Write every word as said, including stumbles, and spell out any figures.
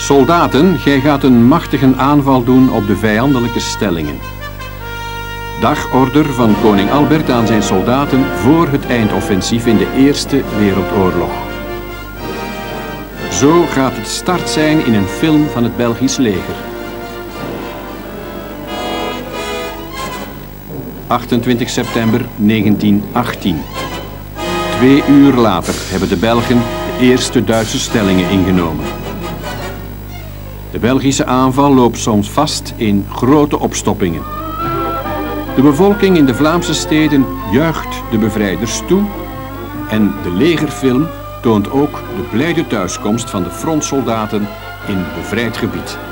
Soldaten, gij gaat een machtige aanval doen op de vijandelijke stellingen. Dagorder van koning Albert aan zijn soldaten voor het eindoffensief in de Eerste Wereldoorlog. Zo gaat het start zijn in een film van het Belgisch leger. achtentwintig september negentien achttien. Twee uur later hebben de Belgen de eerste Duitse stellingen ingenomen. De Belgische aanval loopt soms vast in grote opstoppingen. De bevolking in de Vlaamse steden juicht de bevrijders toe en de legerfilm toont ook de blijde thuiskomst van de frontsoldaten in bevrijd gebied.